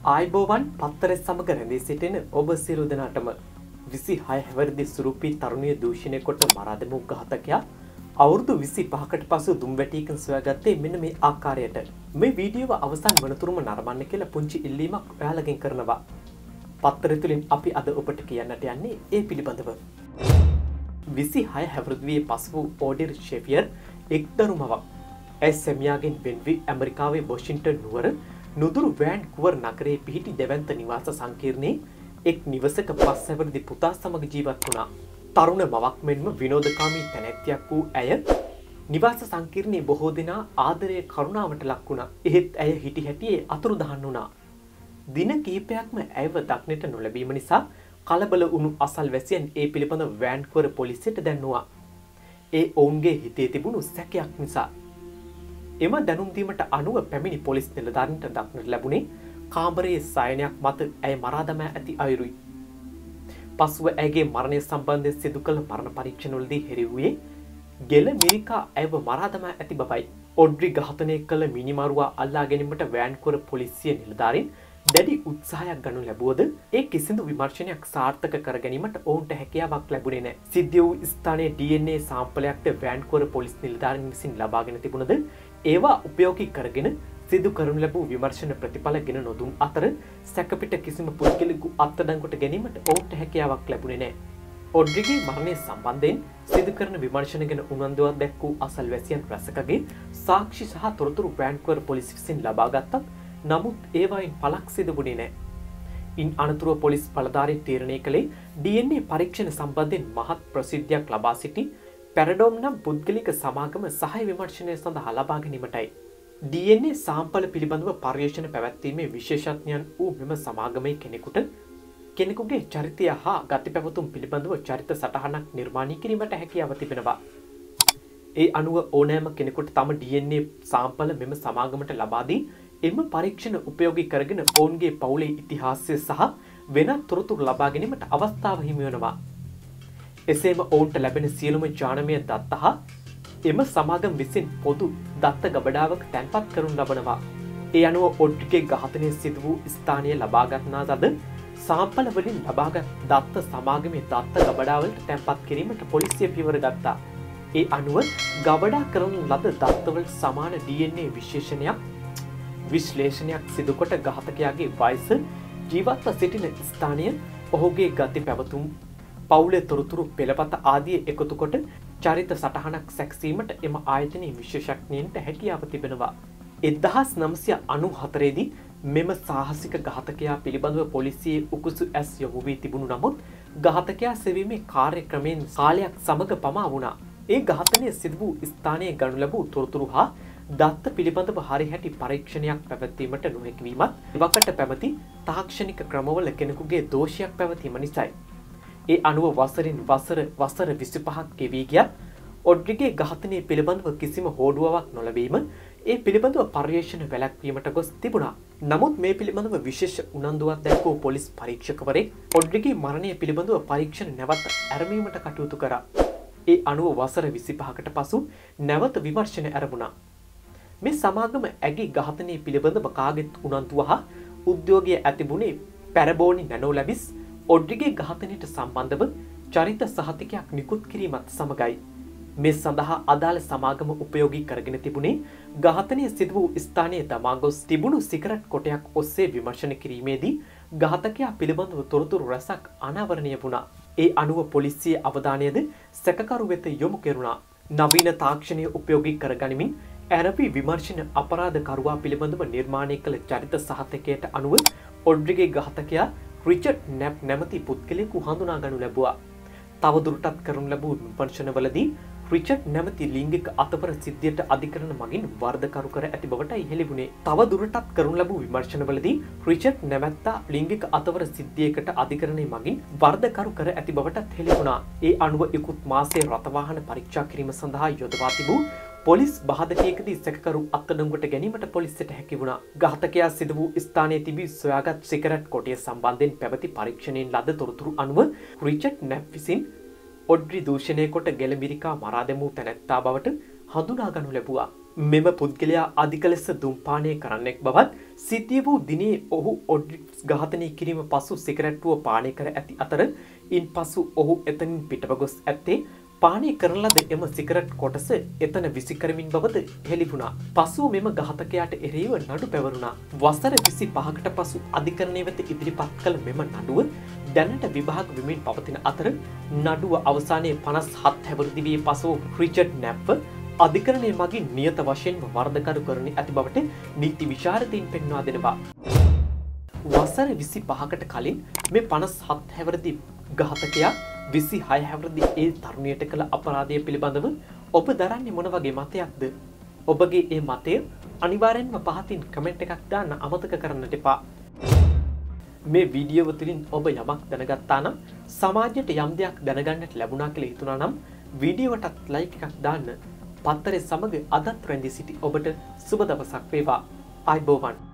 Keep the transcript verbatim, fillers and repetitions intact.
ආයිබෝවන් පත්තර සමග රැඳී සිටින ඔබ සියලු දෙනාටම විසි හය හැවිරිදි සුරුපී තරුණිය දූෂණය කොට මරා දැමූ ඝාතකයා අවුරුදු විසි පහකට පසු දුම්වැටියකින් සොයාගත්තේ මෙන්න මේ ආකාරයට. මේ වීඩියෝව අවසන් වනතුරුම නරඹන්න කියලා පුංචි ඉල්ලීමක් ඔයාලගෙන් කරනවා. පත්තරය තුලින් අපි අද ඔබට කියන්නට යන්නේ ඒ පිළිබඳව. විසි හය හැවිරිදියේ පසු වූ ඕඩිර් ෂෙෆියර් එක් දරුමවක් ඇය සැමියාගෙන් වෙන් වී ඇමරිකාවේ වොෂින්ටන් නුවර නුදුරු වෑන්කුවර් නගරයේ පිහිටි දෙවන්ත නිවාස සංකීර්ණයේ එක් නිවසක පස් හැවිරිදි පුතා සමග ජීවත් වුණා. තරුණ මවක් මෙන්ම විනෝදකාමී තැනැත්තියක් වූ ඇය නිවාස සංකීර්ණයේ බොහෝ දෙනා ආදරයේ කරුණාවට ලක් වුණා. එහෙත් ඇය හිටි හැටියේ අතුරුදහන් වුණා. දින කිහිපයක්ම ඇයව දක්නට නොලැබීම නිසා කලබල වුණු අසල්වැසියන් ඒ පිළිබඳව වෑන්කුවර් පොලිසියට දැන්නුවා. ඒ ඔවුන්ගේ හිතේ තිබුණු සැකයක් නිසා. එම දැනුම් දීමට අනුව පැමිණි පොලිස් නිලධාරීන්ට දක්නට ලැබුණේ කාමරයේ සයනයක් මත ඇය මරා දමා ඇති අයුරුයි. පසුව ඇයගේ මරණය සම්බන්ධයෙන් සිදු කළ මරණ පරීක්ෂණවලදී හෙළිවුවේ ගෙල මිරිකා ඇයව මරා දමා ඇති බවයි. ඔඩ්රි ඝාතනය කළ මිනිමරුවා අල්ලා ගැනීමට වෑන්කුවර් පොලිසිය නිලධාරීන් දැඩි උත්සාහයක් ගනු ලැබුවද ඒ කිසිදු විමර්ශනයක් සාර්ථක කර ගැනීමට ඔවුන්ට හැකියාවක් ලැබුණේ නැහැ. සිද්ධ වූ ස්ථානයේ ඩී එන් ඒ සාම්පලයක්ද වෑන්කුවර් පොලිස් නිලධාරීන් විසින් ලබාගෙන තිබුණද ඒවා උපයෝගී කරගෙන සිදු කරනු ලැබූ විමර්ශන ප්‍රතිඵල ගෙන නොදුන් අතර සැකපිට කිසිම පුද්ගලයෙකු අත්අඩංගුවට ගැනීමට ඔවුන්ට හැකියාවක් ලැබුණේ නැහැ. ඔඩ්රිගේ මරණය සම්බන්ධයෙන් සිදු කරන විමර්ශන ගැන උනන්දුවක් දැක්වූ අසල්වැසියන් රැසකගේ සාක්ෂි සහ තොරතුරු වෑන්කුවර් පොලිස් විසින් ලබා ගත්තත් නමුත් ඒවායින් පළක් සිදු වුණේ නැහැ. ඉන් අනතුරුව පොලිස් බලධාරීන් තීරණය කළේ ඩී එන් ඒ පරීක්ෂණ සම්බන්ධයෙන් මහත් ප්‍රසිද්ධියක් ලබා සිටි පැරඩෝම් නම් පුද්ගලික සමාගම සහාය විමර්ශනය සඳහා ලබා ගැනීමටයි. ඩී එන් ඒ සාම්පල පිළිබඳව පර්යේෂණ පැවැත්වීමේ විශේෂඥයන් වූ මෙම සමාගමේ කෙනෙකුට කෙනෙකුගේ චරිතය හා ගති පැවතුම් පිළිබඳව චරිත සටහනක් නිර්මාණය කිරීමට හැකියාව තිබෙනවා. ඒ අනුව ඕනෑම කෙනෙකුට තම ඩී එන් ඒ සාම්පල මෙම සමාගමට ලබා දී එම පරීක්ෂණ උපයෝගී කරගෙන ඔවුන්ගේ පවුලේ ඉතිහාසය සහ වෙනත් තොරතුරු ලබා ගැනීමට අවස්ථාව හිමි වෙනවා. එසේම ඔවුන්ට ලැබෙන සියලුම ජානමය දත්ත හා එම සමාගම් විසින් පොදු දත්ත ගබඩාවක තැන්පත් කරනු ලබනවා. ඒ අනුව ඔඩ්රිගේ ඝාතනය සිදු වූ ස්ථානය ලබා ගන්නා ලද සාම්පල වලින් ලබාගත් දත්ත සමාගමේ දත්ත ගබඩාවලට තැන්පත් කිරීමට පොලිසිය පියවර ගත්තා. ඒ අනුව ගබඩා කරන ලද දත්තවලට සමාන ඩී එන් ඒ විශේෂණයක් විශ්ලේෂණයක් සිදුකොට ඝාතකයාගේ වයස, ජීවත්ව සිටින ස්ථානය, ඔහුගේ ගති පැවතුම්, පවුලේ තොරතුරු පෙළපත ආදී එකතු කොට චරිත සටහනක් සැකසීමට එම ආයතනයේ විශේෂඥයින්ට හැකියාව තිබෙනවා. එක්දහස් නවසිය අනූහතරේ දී මෙම සාහසික ඝාතකයා පිළිබඳව පොලිසියේ උකුසු ඇස් යොමු වී තිබුණු නමුත් ඝාතකයා සෙවීමේ කාර්යක්‍රමයෙන් කාලයක් සමග පමා වුණා. ඒ ඝාතනය සිදු වූ ස්ථානයේ ගනු ලැබූ තොරතුරු හා දත්ත පිළිබඳව හරිහැටි පරීක්ෂණයක් පැවැත්වීමට නොහැකි වීමත් එවකට පැවති තාක්ෂණික ක්‍රමවල කෙනෙකුගේ දෝෂයක් පැවතීම නිසායි. ඒ අනුව වසරින් වසර වසර විසිපහක් ගෙවී ගියත් ඔඩ්රිගේ ඝාතනය පිළිබඳව කිසිම හෝඩුවාවක් නොලැබීම ඒ පිළිබඳව පර්යේෂණ වැළැක්වීමට ගොස් තිබුණා. නමුත් මේ පිළිබඳව විශේෂ උනන්දුවක් දැක්වූ පොලිස් පරීක්ෂකවරයෙක් ඔඩ්රිගේ මරණය පිළිබඳව පරීක්ෂණ නැවත ඇරඹීමට කටයුතු කරා. ඒ අනුව වසර විසිපහකට පසු නැවත විමර්ශන ඇරඹුණා. මේ සමාගම ඇගේ ඝාතනය පිළිබඳව කාගෙත් උනන්දුව හා උද්‍යෝගය ඇතිබුණේ පැරබෝනි නැනෝ ලැබිස් ඔඩ්රිගේ ඝාතනයට සම්බන්ධව චරිත සහතිකයක් නිකුත් කිරීමත් සමගයි. මේ සඳහා අදාළ සමාගම උපයෝගී කරගෙන තිබුණේ ඝාතනය සිදු වූ ස්ථානයේ දමා ගොස් තිබුණු සිගරට් කොටයක් ඔස්සේ විමර්ශන කිරීමේදී ඝාතකයා පිළිබඳව තොරතුරු රැසක් අනාවරණය වුණා. ඒ අනුව පොලිසියේ අවධානයද සැකකරු වෙත යොමු කෙරුණා. නවීන තාක්ෂණය උපයෝගී කරගනිමින් ඇරපි විමර්ශන අපරාධකරුවා පිළිබඳව නිර්මාණය කළ චරිත සහතිකයට අනුව ඔඩ්රිගේ ඝාතකයා රිචඩ් නැප් නැමැති පුද්ගලයෙකු හඳුනා ගනු ලැබුවා. තවදුරටත් කරනු ලැබූ විමර්ශනවලදී රිචඩ් නැමැති ලිංගික අතවර සිද්ධියට අධිකරණ මගින් වරදකරු කර ඇති බවටයි හෙළිවුණේ. තවදුරටත් කරනු ලැබූ විමර්ශනවලදී රිචඩ් නැමැත්තා ලිංගික අතවර සිද්ධියකට අධිකරණය මගින් වරදකරු කර ඇති බවටත් හෙළිවුණා. ඒ අනුව ඉකුත් මාසයේ රථවාහන පරීක්ෂා කිරීම සඳහා යොදවා තිබූ පොලිස් බාධකයකදී සැකකරු අත්අඩංගුවට ගැනීමට පොලිසියට හැකි වුණා. ඝාතකයා සිදු වූ ස්ථානයේ තිබී සොයාගත් සිගරට් කොටය සම්බන්ධයෙන් පැවති පරීක්ෂණයෙන් ලද තොරතුරු අනුව රිචඩ් නැප් විසින් ඔඩ්රි දූෂණය කොට ගෙලමිරිකා මරා දැමූ තැනැත්තා බවට හඳුනා ගනු ලැබුවා. මෙම පුද්ගලයා අධික ලෙස දුම්පානය කරන්නෙක් බවත් සිද්ධිය වූ දිනේ ඔහු ඔඩ්රික්ස් ඝාතනය කිරීම පසු සිගරැට්ටුව පානය කර ඇති අතර ඉන් පසු ඔහු එතනින් පිටව ගොස් ඇත්තේ පානය කරන ලද එම සිගරට් කොටස එතන විසි කරමින් බවද හෙළි වුණා. පසුව මෙම ඝාතකයාට එරෙහිව නඩු පැවරුණා. වසර විසිපහකට පසු අධිකරණය වෙත ඉදිරිපත් කළ මෙම නඩුව දැනට විභාග වෙමින් පවතින අතර නඩුව අවසානයේ පනස් හත් හැවිරිදියේ පසු රිචඩ් නැප්ව අධිකරණය මගින් නියත වශයෙන්ම වරදකරු කරන ඇති බවට නීති විශාරදීන් පෙන්වා දෙනවා. වසර විසිපහකට කලින් මේ පනස් හත් හැවිරිදි ඝාතකයා විසිහය හැවිරිදි ඒ තරුණියට කළ අපරාධය පිළිබඳව ඔබ දරන්නේ මොන වගේ මතයක්ද? ඔබගේ ඒ මතය අනිවාර්යෙන්ම පහතින් කමෙන්ට් එකක් දාන්න අමතක කරන්නට එපා. මේ වීඩියෝව තුළින් ඔබ යමක් දැනගත්තා නම් සමාජයට යම් දෙයක් දැනගන්නට ලැබුණා කියලා හිතුණා නම් වීඩියෝවටත් ලයික් එකක් දාන්න. පත්තරේ සමග අදත් රැඳී සිටි ඔබට සුබ දවසක් වේවා. ආයුබෝවන්.